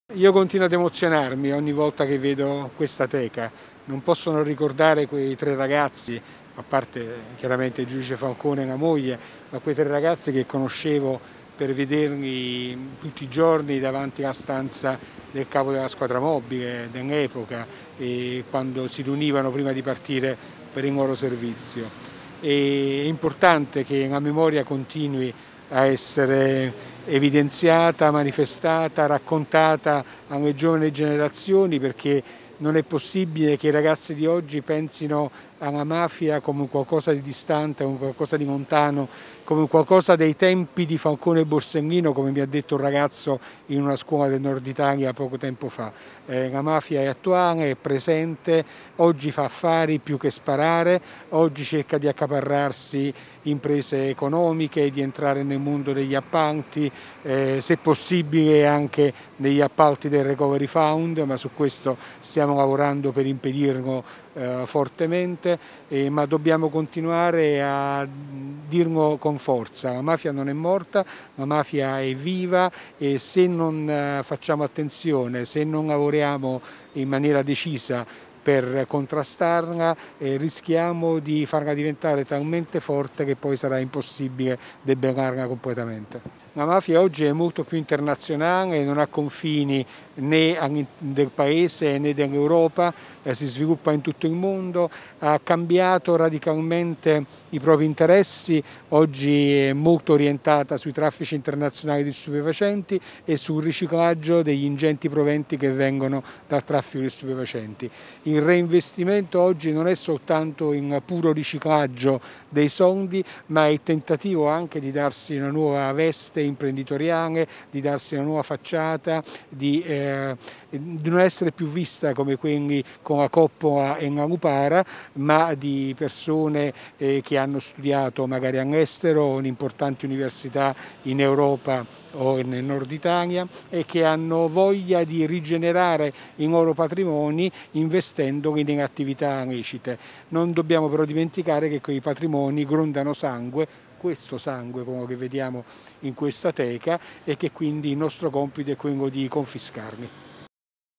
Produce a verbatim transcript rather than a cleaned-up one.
Io continuo ad emozionarmi ogni volta che vedo questa teca, non posso non ricordare quei tre ragazzi, a parte chiaramente il giudice Falcone e la moglie, ma quei tre ragazzi che conoscevo per vederli tutti i giorni davanti alla stanza del capo della squadra mobile dell'epoca, e quando si riunivano prima di partire per il loro servizio. E è importante che la memoria continui a essere evidenziata, manifestata, raccontata alle giovani generazioni, perché non è possibile che i ragazzi di oggi pensino alla mafia come qualcosa di distante, come qualcosa di lontano, come qualcosa dei tempi di Falcone e Borsellino, come mi ha detto un ragazzo in una scuola del nord Italia poco tempo fa. Eh, la mafia è attuale, è presente, oggi fa affari più che sparare, oggi cerca di accaparrarsi imprese economiche, di entrare nel mondo degli appalti, eh, se possibile anche negli appalti del Recovery Fund, ma su questo stiamo lavorando per impedirlo eh, fortemente, eh, ma dobbiamo continuare a dirlo con forza: la mafia non è morta, la mafia è viva, e se non eh, facciamo attenzione, se non lavoriamo in maniera decisa per contrastarla, eh, rischiamo di farla diventare talmente forte che poi sarà impossibile debellarla completamente. La mafia oggi è molto più internazionale, non ha confini né del paese né dell'Europa, eh, si sviluppa in tutto il mondo, ha cambiato radicalmente i propri interessi, oggi è molto orientata sui traffici internazionali di stupefacenti e sul riciclaggio degli ingenti proventi che vengono dal traffico di stupefacenti. Il reinvestimento oggi non è soltanto in puro riciclaggio dei soldi, ma è il tentativo anche di darsi una nuova veste imprenditoriale, di darsi una nuova facciata, di, eh, di non essere più vista come quelli con la coppola e la lupara, ma di persone eh, che hanno studiato magari all'estero o in importanti università in Europa o nel nord Italia, e che hanno voglia di rigenerare i loro patrimoni investendoli in attività lecite. Non dobbiamo però dimenticare che quei patrimoni grondano sangue, questo sangue come che vediamo in questa teca, e che quindi il nostro compito è quello di confiscarli.